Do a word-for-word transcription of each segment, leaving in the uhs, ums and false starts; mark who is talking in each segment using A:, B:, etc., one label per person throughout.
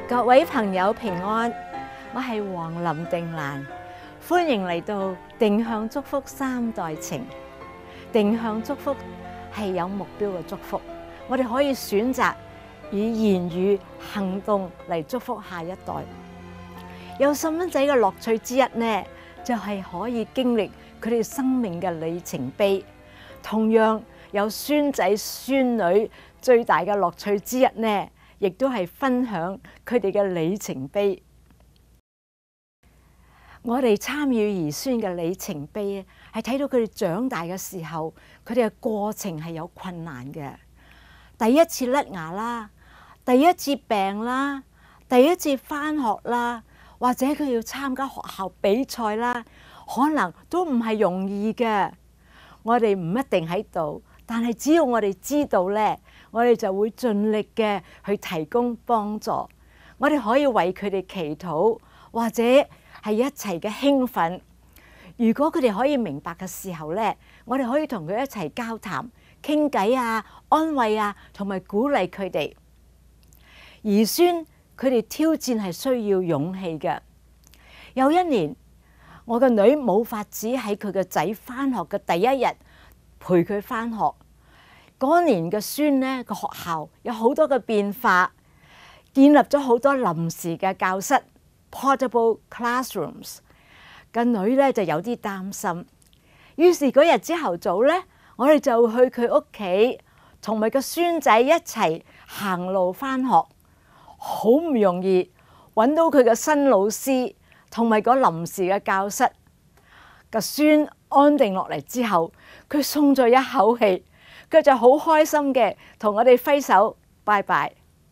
A: 各位朋友平安，我係黃林定蘭，歡迎嚟到定向祝福三代情。定向祝福係有目標嘅祝福，我哋可以選擇以言語行動嚟祝福下一代。有細蚊仔嘅樂趣之一呢，就係可以經歷佢哋生命嘅里程碑。同樣有孫仔孫女最大嘅樂趣之一呢，亦都係分享佢哋嘅里程碑。我哋參與兒孫嘅里程碑，係睇到佢哋長大嘅時候，佢哋嘅過程係有困難嘅。第一次甩牙啦，第一次病啦，第一次返學啦，或者佢要參加學校比賽啦，可能都唔係容易嘅。我哋唔一定喺度，但係只要我哋知道呢，我哋就會盡力嘅去提供幫助。我哋可以為佢哋祈禱，或者係一齊嘅興奮。如果佢哋可以明白嘅時候呢，我哋可以同佢一齊交談、傾偈啊、安慰啊，同埋鼓勵佢哋。兒孫佢哋挑戰係需要勇氣嘅。有一年，我個女冇法子喺佢個仔返學嘅第一日陪佢返學。嗰年嘅孫呢，個學校有好多嘅變化，建立咗好多臨時嘅教室 （portable classrooms）。個女呢就有啲擔心，於是嗰日朝頭早呢，我哋就去佢屋企，同埋個孫仔一齊行路返學。好唔容易揾到佢嘅新老師。同埋嗰臨時嘅教室，個孫安定落嚟之後，佢鬆咗一口氣，佢就好開心嘅同我哋揮手拜拜。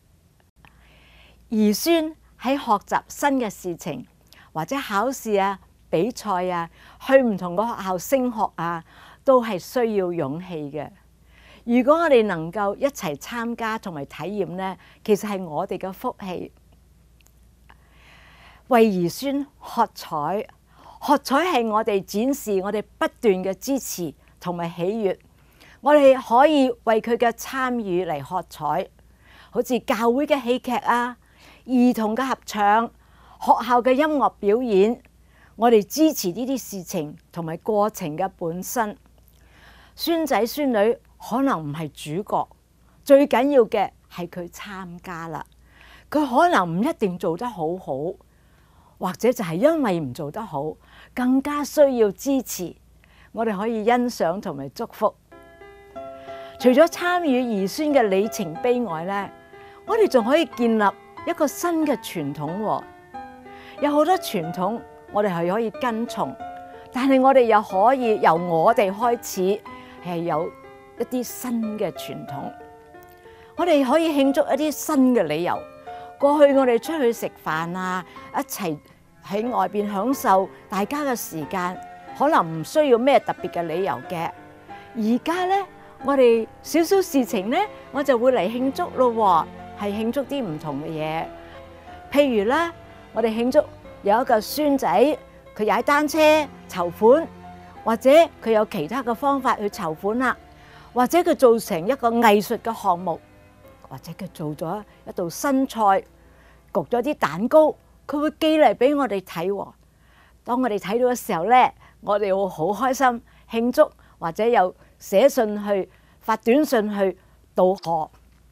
A: 兒孫喺學習新嘅事情，或者考試啊、比賽啊，去唔同個學校升學啊，都係需要勇氣嘅。如果我哋能夠一齊參加同埋體驗呢，其實係我哋嘅福氣。為兒孫喝彩，喝彩係我哋展示我哋不斷嘅支持同埋喜悅。我哋可以為佢嘅參與嚟喝彩，好似教會嘅戲劇啊、兒童嘅合唱、學校嘅音樂表演。我哋支持呢啲事情同埋過程嘅本身。孫仔孫女可能唔係主角，最緊要嘅係佢參加啦。佢可能唔一定做得好好。或者就係因為唔做得好，更加需要支持。我哋可以欣賞同埋祝福。除咗參與兒孫嘅里程碑外呢，我哋仲可以建立一個新嘅傳統。有好多傳統我哋係可以跟從，但係我哋又可以由我哋開始係有一啲新嘅傳統。我哋可以慶祝一啲新嘅理由。過去我哋出去食飯啊，一齊喺外邊享受大家嘅時間，可能唔需要咩特別嘅理由嘅。而家呢，我哋少少事情呢，我就會嚟慶祝咯，係慶祝啲唔同嘅嘢。譬如咧，我哋慶祝有一個孫仔佢踩單車籌款，或者佢有其他嘅方法去籌款啦，或者佢做成一個藝術嘅項目，或者佢做咗一道新菜。焗咗啲蛋糕，佢會寄嚟俾我哋睇。當我哋睇到嘅時候呢，我哋會好開心慶祝，或者又寫信去、發短信去道賀。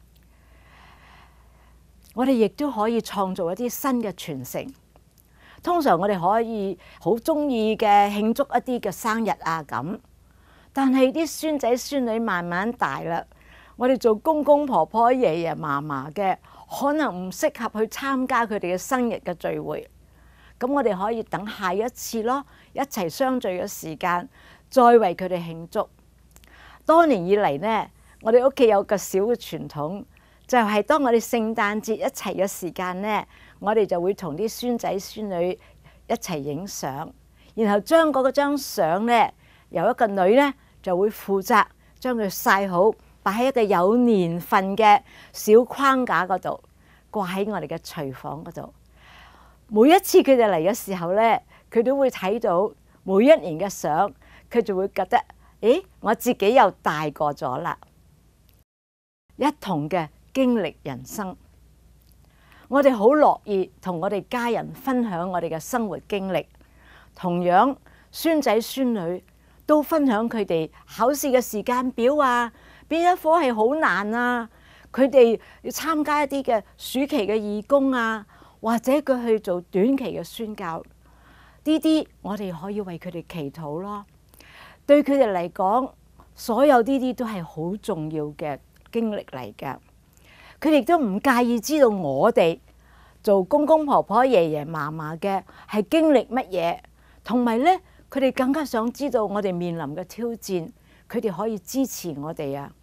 A: 我哋亦都可以創造一啲新嘅傳承。通常我哋可以好中意嘅慶祝一啲嘅生日啊咁，但係啲孫仔孫女慢慢大啦，我哋做公公婆婆、爺爺嫲嫲嘅，可能唔適合去參加佢哋嘅生日嘅聚會，咁我哋可以等下一次咯，一齊相聚嘅時間，再為佢哋慶祝。多年以嚟呢，我哋屋企有個小嘅傳統，就係當我哋聖誕節一齊嘅時間呢，我哋就會同啲孫仔孫女一齊影相，然後將嗰個張相呢，由一個女呢就會負責將佢曬好，擺喺一個有年份嘅小框架嗰度，掛喺我哋嘅廚房嗰度。每一次佢哋嚟嘅時候呢，佢都會睇到每一年嘅相，佢就會覺得，誒，我自己又大個咗啦，一同嘅經歷人生。 我哋好樂意同我哋家人分享我哋嘅生活經歷。同樣，孫仔孫女都分享佢哋考試嘅時間表啊，邊一科係好難啊，佢哋要參加一啲嘅暑期嘅義工啊，或者佢去做短期嘅宣教，呢啲我哋可以為佢哋祈禱咯。對佢哋嚟講，所有呢啲都係好重要嘅經歷嚟嘅。佢哋都唔介意知道我哋做公公婆婆、爺爺嫲嫲嘅係經歷乜嘢，同埋咧，佢哋更加想知道我哋面臨嘅挑戰，佢哋可以支持我哋啊。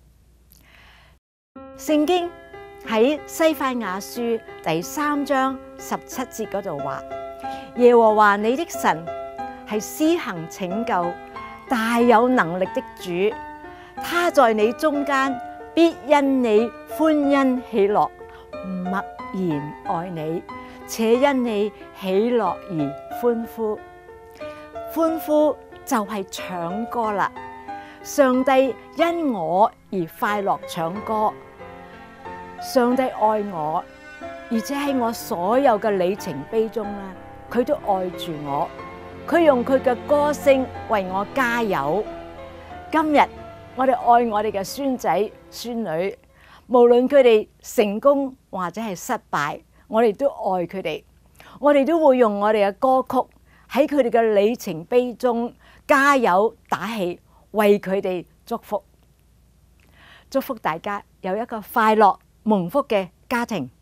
A: 聖經喺西番雅書第三章十七節嗰度話：耶和華你的神係施行拯救、大有能力的主，他在你中間必因你歡欣喜樂，默然愛你，且因你喜樂而歡呼。歡呼就係唱歌啦！上帝因我而快樂唱歌，上帝愛我，而且喺我所有嘅里程碑中咧，佢都愛住我，佢用佢嘅歌聲為我加油。今日我哋愛我哋嘅孫仔孫女，無論佢哋成功或者係失敗，我哋都愛佢哋。我哋都會用我哋嘅歌曲喺佢哋嘅里程碑中加油打氣，為佢哋祝福。祝福大家有一個快樂蒙福嘅家庭。